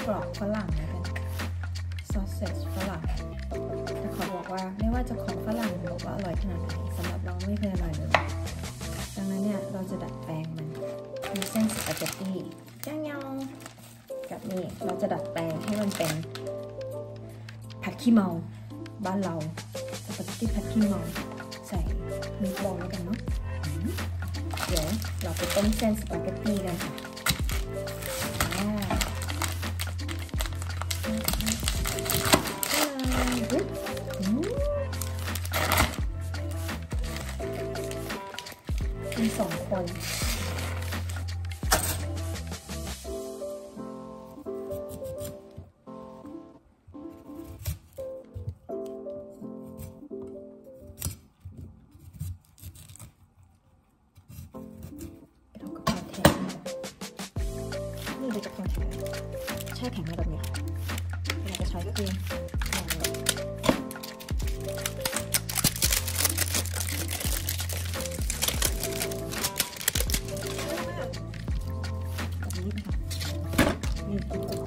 กรอกฝรั่งนะกันซอสเซจฝรั่งแต่ขอบอกว่าไม่ว่าจะของฝรั่งบอกว่าอร่อยขนาดไหนสำหรับเราไม่เคยอร่อยเลยดังนั้นเนี่ยเราจะดัดแปลงมันมีเส้นสปาเกตตี้ย่างๆกับนี่เราจะดัดแปลงให้มันเป็นผัดขี้เมาบ้านเราสปาเกตตี้ผัดขี้เมาใส่มีบอลแล้วกันเนาะเดี๋ยวเราไปต้มเส้นสปาเกตตี้กันค่ะมี2 คนเราก็พอแทนนี่เราจะพอแทนแช่แข็งมาแบบนี้เราจะใช้ก็คือนี่